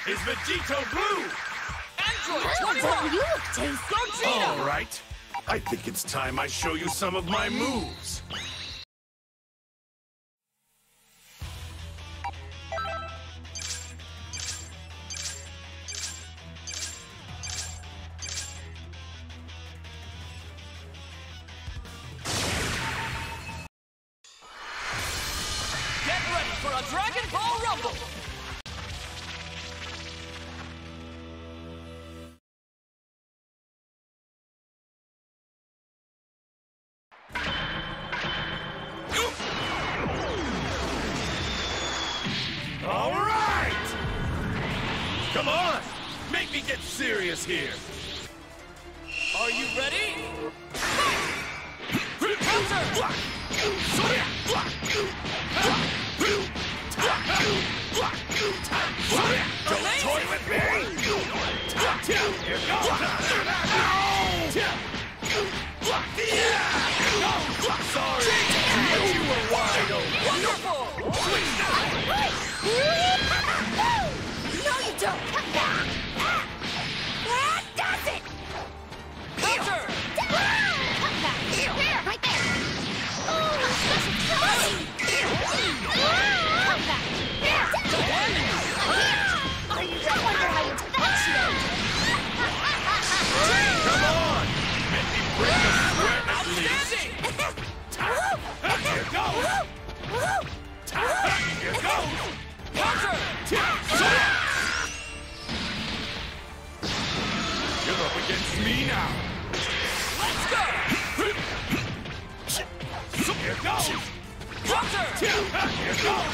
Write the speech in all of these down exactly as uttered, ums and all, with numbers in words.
is Vegito Blue! Android twenty-one! You look tasty! Gogeta! All right. I think it's time I show you some of my moves. Get ready for a Dragon Ball Rumble! All right! Come on! Make me get serious here! Are you ready? Don't toy with me! Here goes! Sorry, but you were wide open. Wonderful! No, you don't! That does it! Counter! Here, right there! Oh, I wonder how you did that shit! Come on! Let me bring the sweat at least. Outstanding! Here goes! Here goes! Counter! You're up against me now! Let's go! Here goes! Counter! Here goes!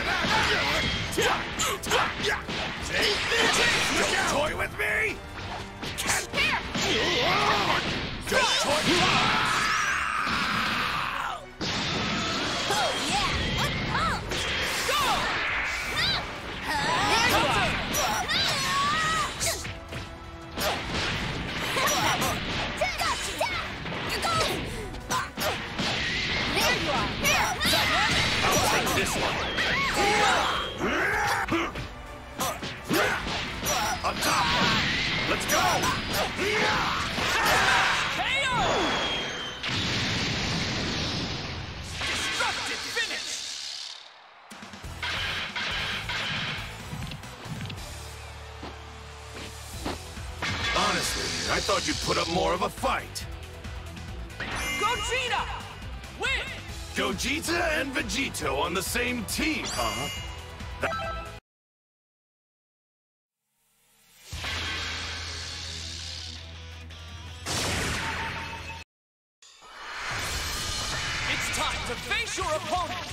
Take this! Don't toy with me! Here! Don't toy with me! Oh, yeah! What pump? Go! There you are! There you are! I'll take this one! On top! Let's go! K O! Destructive finish! Honestly, I thought you'd put up more of a fight. Gogeta! Win! Gogeta and Vegito on the same team, huh? It's time to face your opponent!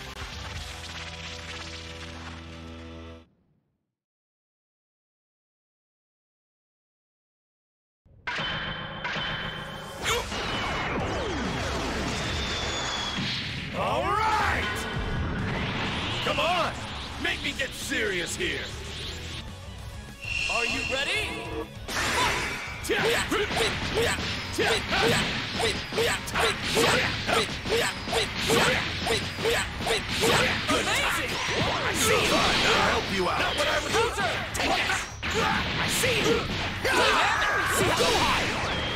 All right! Come on! Make me get serious here! Are you ready? Amazing! I see you! I'll help you out! Not what I was Counter! I see you! Go high!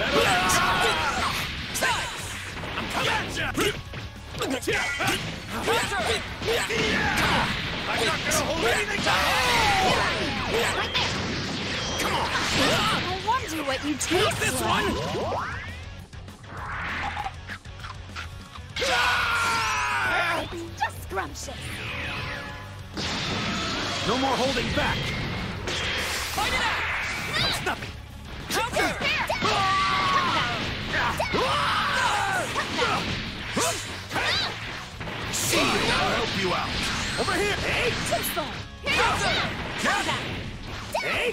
I'm coming at you! Counter! I'm not gonna hold anything back! Come on! I wonder what you taste This like. one! It's just scrumptious. No more holding back! Fight it out! It's nothing! Counter! See you! I'll help you out! Over here! Hey! Too Counter! Hey!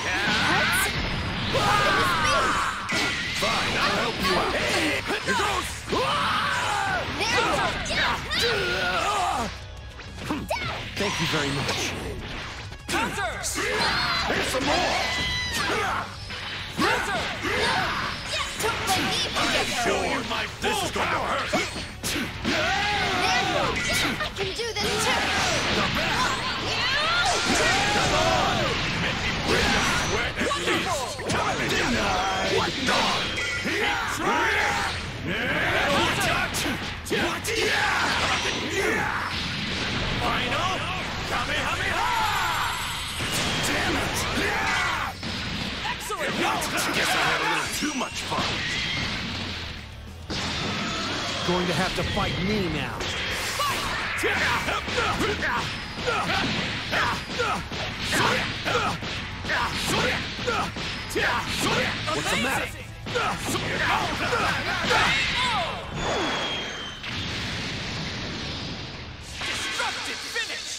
Fine, I'll help you out! Hey! Here goes! Thank you very much. Counter! Here's some more! Counter! Sure, my this is going to hurt! I can do this too! Come on! too much fun. Going to have to fight me now. What's the matter? Destructive finish!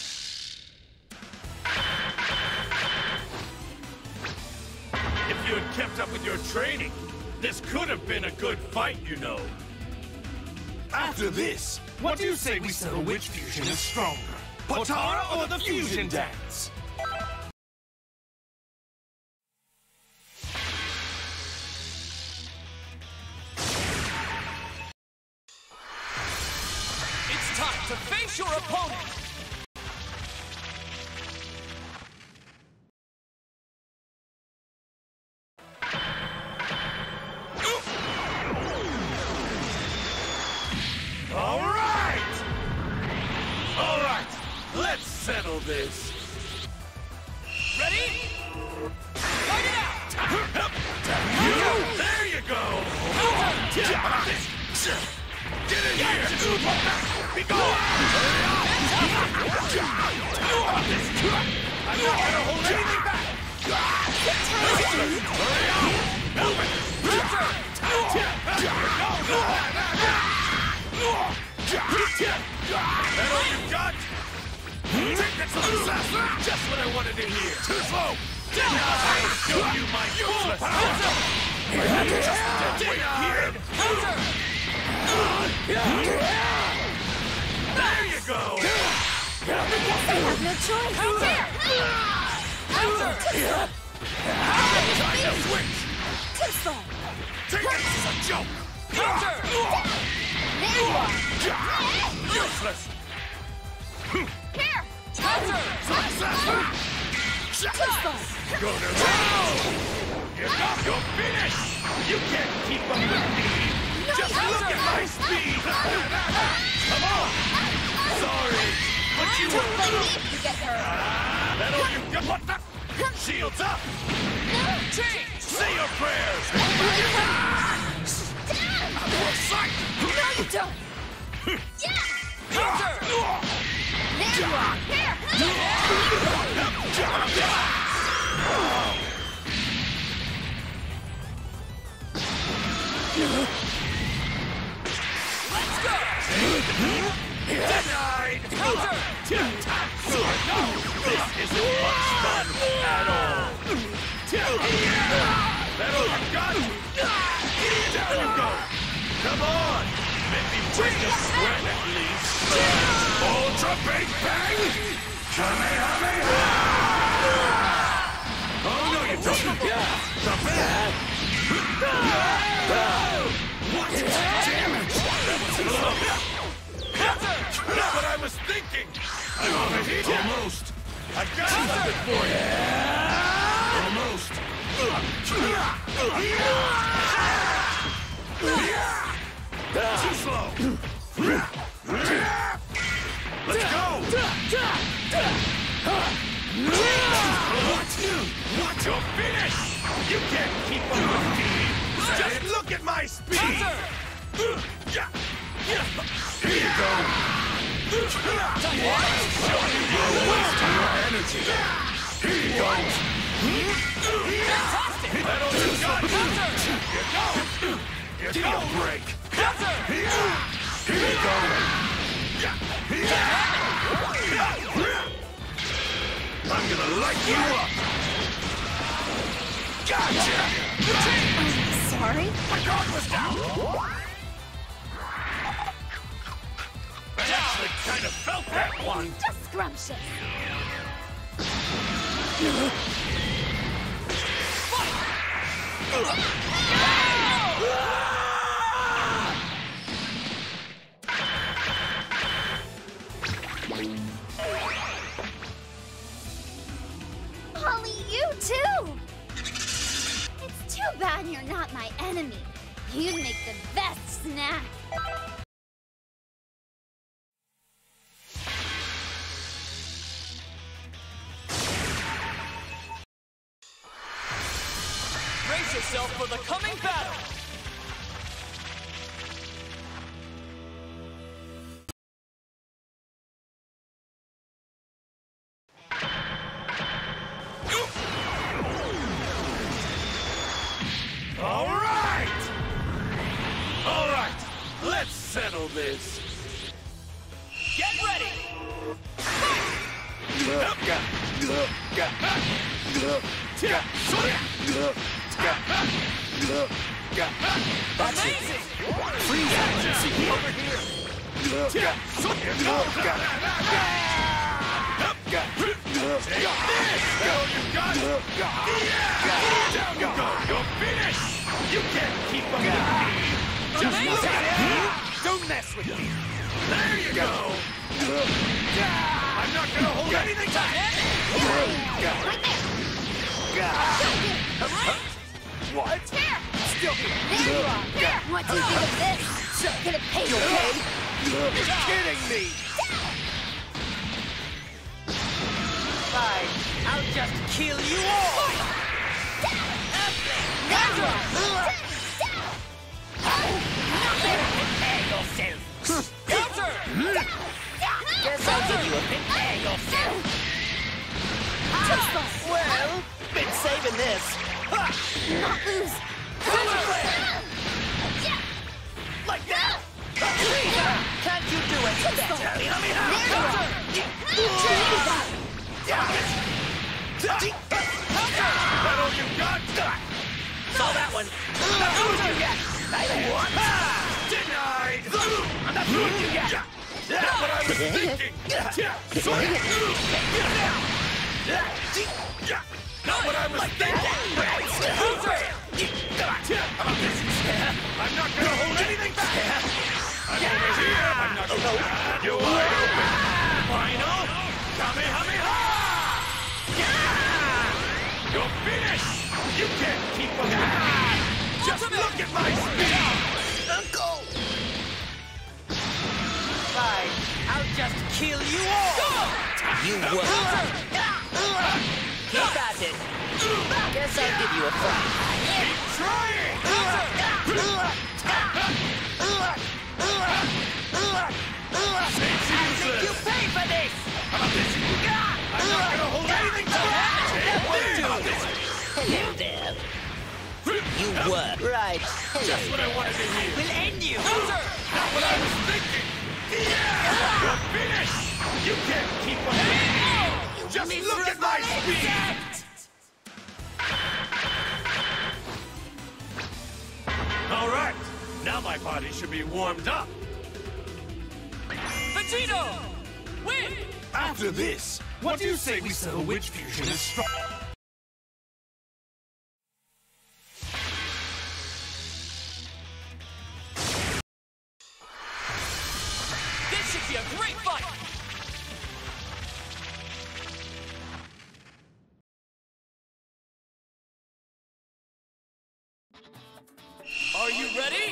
If you had kept up with your training, this could have been a good fight, you know. After this, what do you say we settle which fusion is stronger? Potara or the fusion dance? It's time to face your opponent! All right! All right, let's settle this. Ready? Fight it out! You! There you go! Get in here! Be gone! I'm not gonna hold anything back! Hurry up! Help it! That all you got? Take that to the disaster! Just what I wanted to hear! Too slow! I'll show you my useless power! Just wait here! There you go! I have no choice. Here. Time to switch! Too slow. Take this as a joke! Counter! There you are. Useless! Here. Counter! Too slow. Go to go! You're not your finish! You can't keep up with me! Just look at my speed! Come on! Sorry, but you Don't were... let me get hurt. That all you got? What the? Shields up! Change! Say your prayers! Down. Out of sight! No, you don't. Yeah. Counter! There you are. Here. Let's go! Denied! Counter! No! This isn't much fun at all! That all you got? Down you go! Come on! Let me break a sweat at least! Ultra Big Bang! Kamehameha! Oh, no you don't! The bad! What? Damn it! That was low! Not what I was thinking! I'm overheated! Almost! I got something for you! Almost! Too slow! Let's go! What? What? Your finish! You can't keep up with me! Just look at my speed! Counter! Here you go! Show you your waste your energy! Here you go! Fantastic! That all you got? Counter! Here you go! Give me a break! Counter! Here you go! I'm gonna light you up! Gotcha! Sorry. My guard was down! I actually kind of felt that one! Just scrumptious. Holly, you too! It's too bad you're not my enemy. You'd make the best snack. Brace Brace yourself for the coming battle! All right! All right, let's settle this. Get ready! Amazing! Freeze agency over here. Take this! Now you got it! Yeah! Down you go! You're finished! You can't keep up with me! Just look at it! Don't mess with me. There you go! I'm not gonna hold anything back! What? Still here. There you are! Here! What do you think of this? So gonna pay you, okay? You're kidding me. Fine, I'll just kill you all! There you are! Prepare yourself! Counter! Guess I'll give you a prepare yourself! Well, been saving this! Not lose! Like that? Can't you do it better? That all you got? Saw that one! That's what you get! What? Denied! That's what you get! That's what I was thinking! Not what I was thinking! I'm not gonna hold anything back! I'm over here! I'm not gonna hold you wide open! Final! Kamehameha! You're finished! You can't keep up! Just look at my speed! Uncle! Fine, I'll just kill you all! You won't! Keep at it! Guess I'll give you a fight. Keep trying! Seems You useless! pay for this! I'm not gonna hold anything back! Hello there. You were. Right. Hello. That's what I wanted to hear! We'll end you! Not what I was thinking! You're finished! You can't keep up! Just look at my speed! All right, now my body should be warmed up. Vegito! Win! After this, what do you say we settle which fusion is strong? This should be a great fight! Are you ready?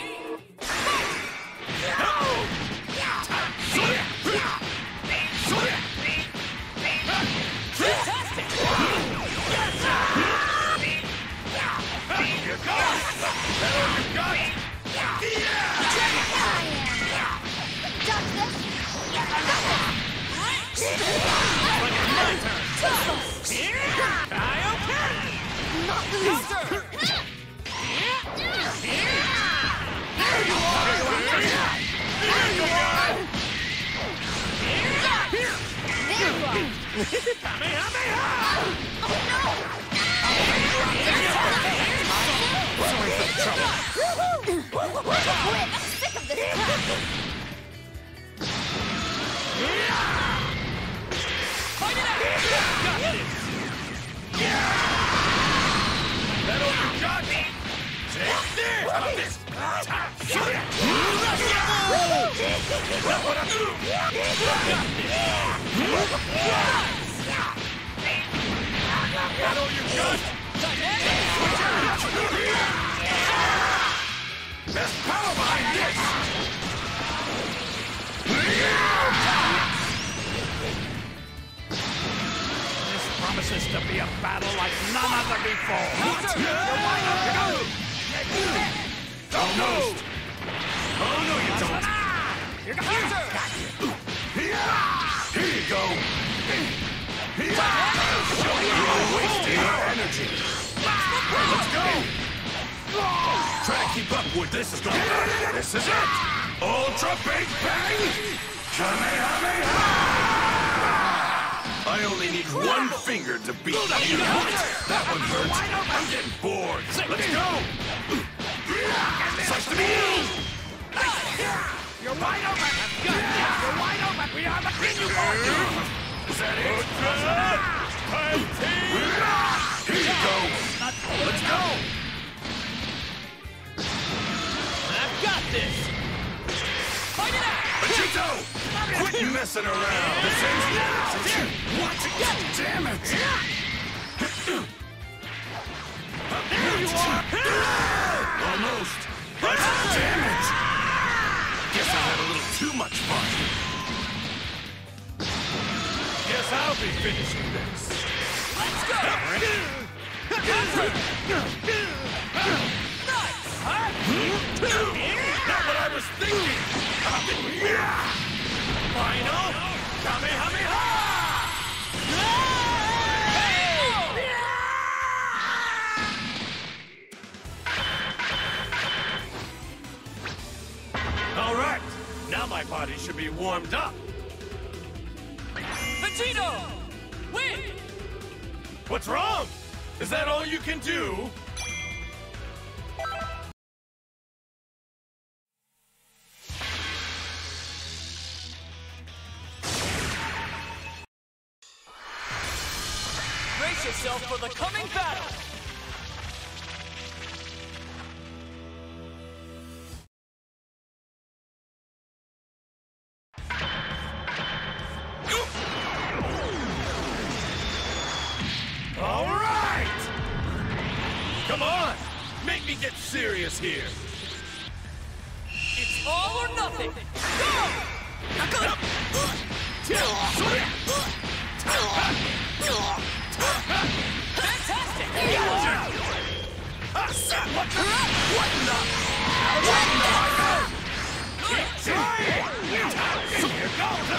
Fantastic! Here goes! That all you got? Counter! That all you got? Take this! How about this? That's what I'm doing! That all you got? Best power behind this! This promises to be a battle like none other before. Counter! You're wide open! Don't move! Oh, no, you don't! Here goes Counter! Here you go! You're wasting your energy! Let's go! Try to keep up with this is going. This is it! Ultra Big Bang! Kamehameha! I only need one finger to beat you. That one hurts. I'm getting bored. Let's go! Sucks to be you! You're wide open! You're wide open! We are the you Is that it? Here you go! Let's go! I've got this! Fight it out! Vegito! Quit messing around! This ends now! What? God damn it! There you are! Almost! God damn it! Guess I had a little too much fun. Guess I'll be finishing this. Let's go! Counter! Nice! Not what I was thinking! Final Kamehameha! All right, now my body should be warmed up. Vegito! Win! What's wrong? Is that all you can do? Brace yourself for the coming battle! All right! Come on! Make me get serious here! It's all or nothing! Go! Fantastic! Here you are! What the? What the? What the? Try it! Here goes!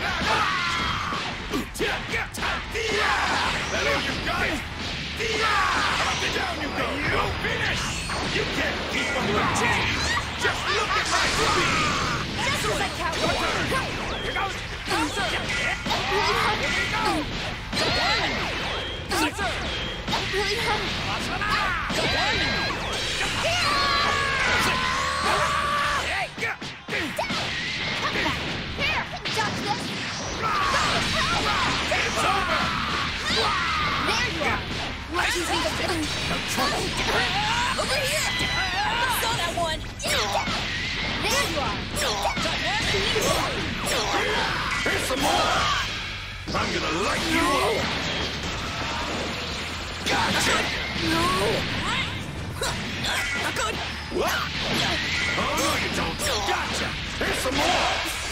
That all you got? Up and down you go! You finish! You can't keep up with change! Just look at my speed! Just as I count one. Here goes! Counter! Really hard. Counter! Really hard. Here, dodge this. It's over! There you are. What do you think of this? Over here. Saw that one. There you are. Here's some more! I'm gonna light you up! Gotcha! No. Not good! What? Oh, no, you don't! Gotcha! Here's some more!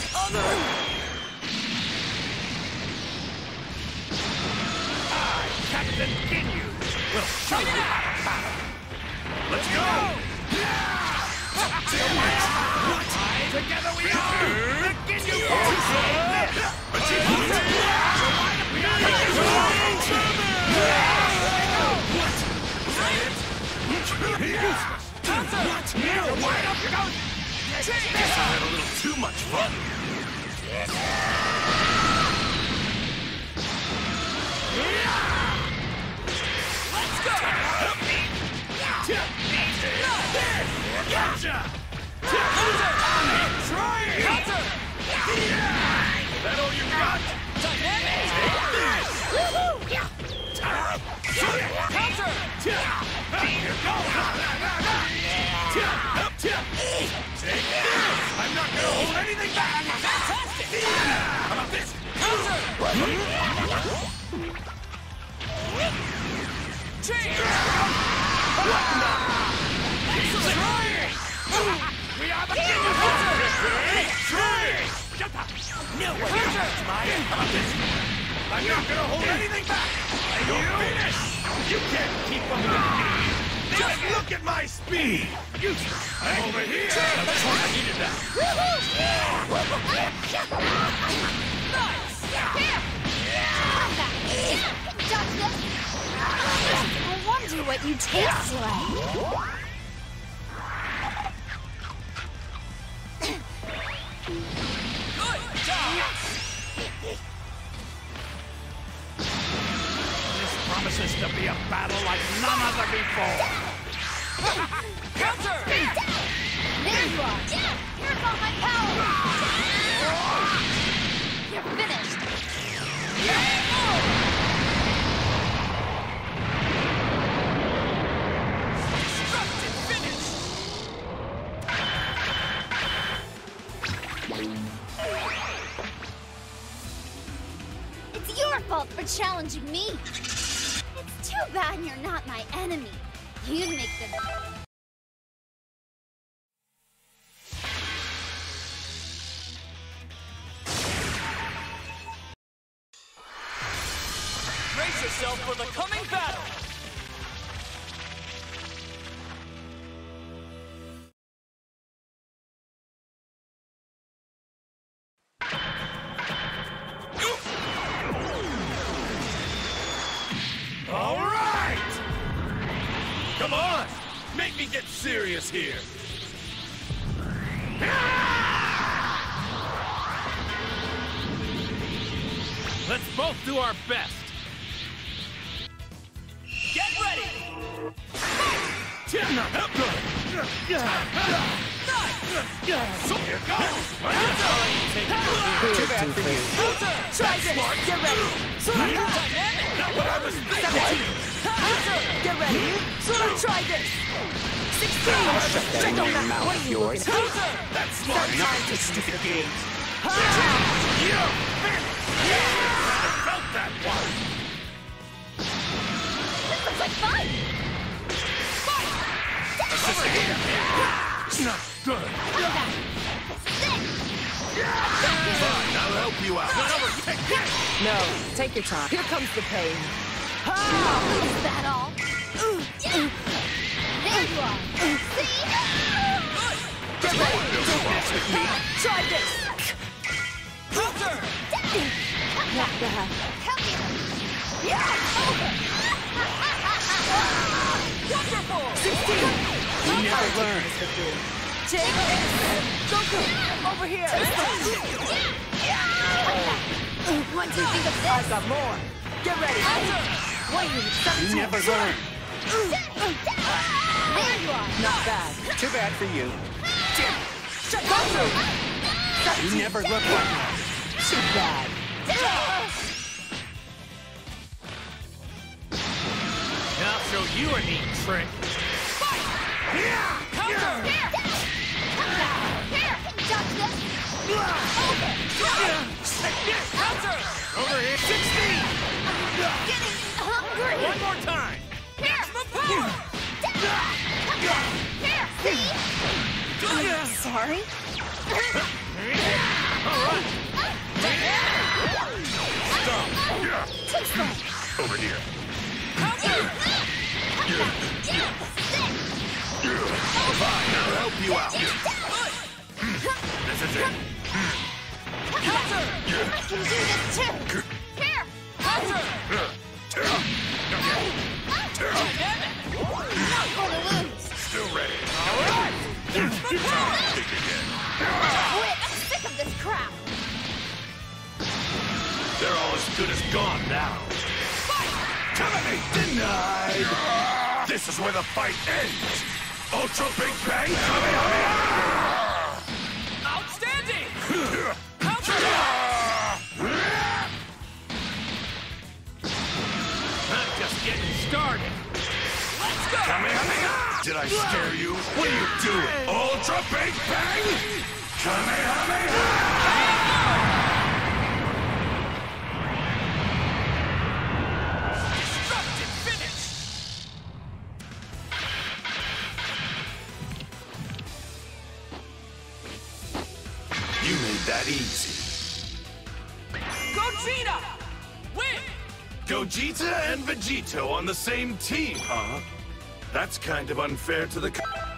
I, Captain Ginyu, will show you how to battle! Let's go! What? Together we are! The Ginyu Force! What? You're wide up, you go! Guess I had a little too much fun. Let's go! Gotcha! Try it! Counter! That all you got? Dynamic! Counter! Here goes! Take this! I'm not gonna hold anything back! Fantastic! How about this? Counter! Change! Excellent! We are the king of Counter! Try! No way! How about this? I'm not gonna hold anything back! You're finished! You can't keep up with me! Just look at my speed! You... Over here! That's what I needed that! Nice! Here! Come back! Dodge this! I wonder what you taste like. Good job! This promises to be a battle like none other before. Counter! There you are! Here's all my power! You're finished! Destructive finish! It's your fault for challenging me! It's too bad you're not my enemy. You'd make the... Brace yourself for the coming battle! All right! Come on! Make me get serious here! Let's both do our best. Get ready! Tim, help good! So here goes! Too bad for you. Try this! Get ready! Dynamic! Not what I was thinking! Get ready. So try this. sixteen. Shut that damn mouth of yours. That's smart enough to stupid games! You! I felt that one! This looks like fun! Over here! Not good! Fine, I'll help you out! No, take your time. Here comes the pain. Is that all? There you are! See? Get ready. Don't mess with me. Try this. Counter! Not bad. Come here! Wonderful! sixteen. You never learn. Take this. Goku, over here. What do you think of I've this? got more. Get ready. Wait, You seventeen. never learn! There you are! Not bad. Too bad for you. Shut Goku. You never look like me. Too bad. I'll show you a neat trick. Counter! Here! Dodge this! Counter! Over here. sixteen. Getting hungry! One more time. Here! Power! Here! See? Sorry? All right. Too slow! Over here. Fine, I'll help you out. This is it. I can do this too! Here! Counter! Not gonna lose! Still ready. Quit! I'm sick of this crap! They're all as good as gone now. Enemy denied! This is where the fight ends! Ultra Big Bang Kamehameha! Outstanding! Counter! I'm just getting started. Let's go! Kamehameha! Did I scare you? What are you doing? Ultra Big Bang Kamehameha! Destructive finish! You made that easy. Gogeta! Win! Gogeta and Vegito on the same team, huh? That's kind of unfair to the...